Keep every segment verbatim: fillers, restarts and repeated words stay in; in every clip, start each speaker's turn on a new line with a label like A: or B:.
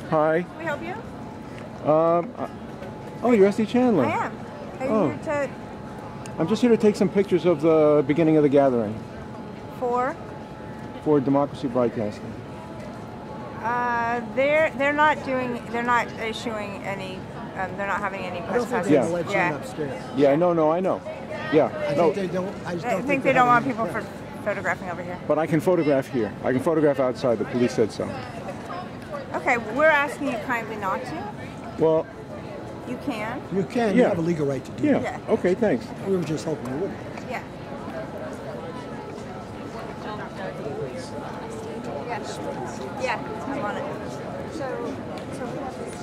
A: Hi.
B: Can we help you?
A: Um, uh, oh, you're Esty Chandler.
B: I am. Are you
A: Oh.
B: here to...
A: I'm just here to take some pictures of the beginning of the gathering
B: For?
A: for Democracy Broadcasting.
B: Uh, they're they're not doing. They're not issuing any. Um, they're not having any press passes.
A: Yeah.
C: Let
B: Yeah.
C: you in upstairs.
A: Yeah, no, no, I know. Yeah,
C: I
A: no,
C: think they don't. I just
B: I
C: don't
B: think
C: they're
B: they don't want
C: having
B: people
C: any
B: for
C: press.
B: photographing over here.
A: but I can photograph here. I can photograph outside. The police said so.
B: Okay, we're asking you kindly not to.
A: Well,
B: You can.
C: You can. You
A: Yeah.
C: have a legal right to do
A: yeah.
C: that.
B: Yeah.
A: Okay, thanks.
C: We were just hoping you wouldn't.
B: Yeah. Yeah. Yeah. I'm on it. So. So we have this.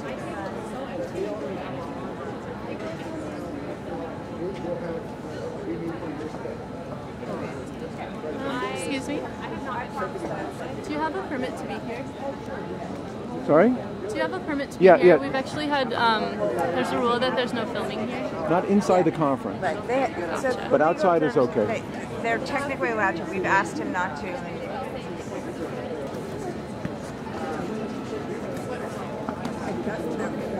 D: Excuse me? Do you have a permit to be here?
A: Sorry?
D: Do you have a permit to be
A: Yeah,
D: here?
A: yeah.
D: We've actually had, um, there's a rule that there's no filming here.
A: Not inside the conference.
B: Right. They, so
A: But outside is okay.
B: They, they're technically allowed to. We've asked him not to. I got